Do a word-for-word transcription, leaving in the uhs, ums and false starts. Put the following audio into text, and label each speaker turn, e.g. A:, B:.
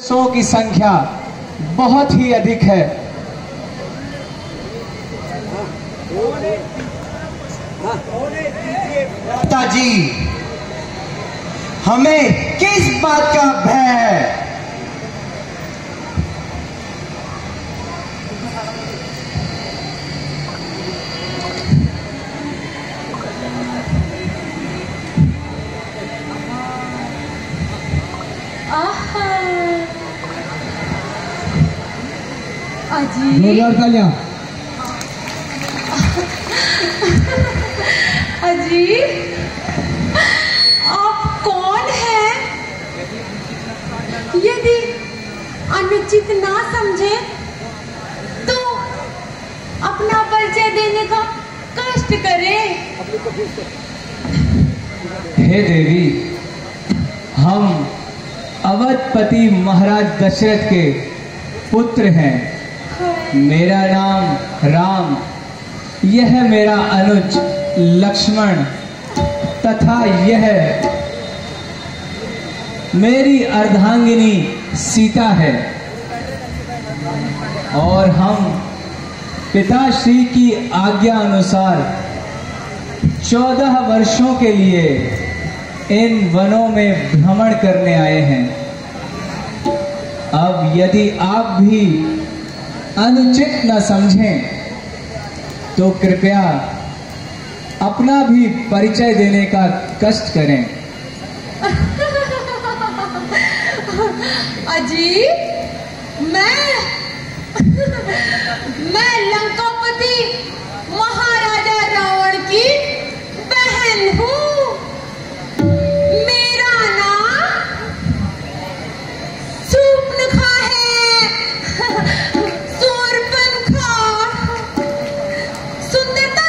A: सौ की संख्या बहुत ही अधिक है।
B: पिताजी, हमें किस बात का भय है?
A: जोरदार तालियां।
C: अजी, आप कौन हैं? यदि अनुचित ना समझे तो अपना परिचय देने का कष्ट करें।
A: हे देवी, हम अवधपति महाराज दशरथ के पुत्र हैं। मेरा नाम राम, यह मेरा अनुज लक्ष्मण तथा यह मेरी अर्धांगिनी सीता है। और हम पिताश्री की आज्ञा अनुसार चौदह वर्षों के लिए इन वनों में भ्रमण करने आए हैं। अब यदि आप भी अनुचित न समझें तो कृपया अपना भी परिचय देने का कष्ट करें।
C: अजी, मैं मैं लंकापति महाराजा रावण की बहन हूँ। मेरा नाम शूर्पणखा है। शूर्पणखा सुंदरता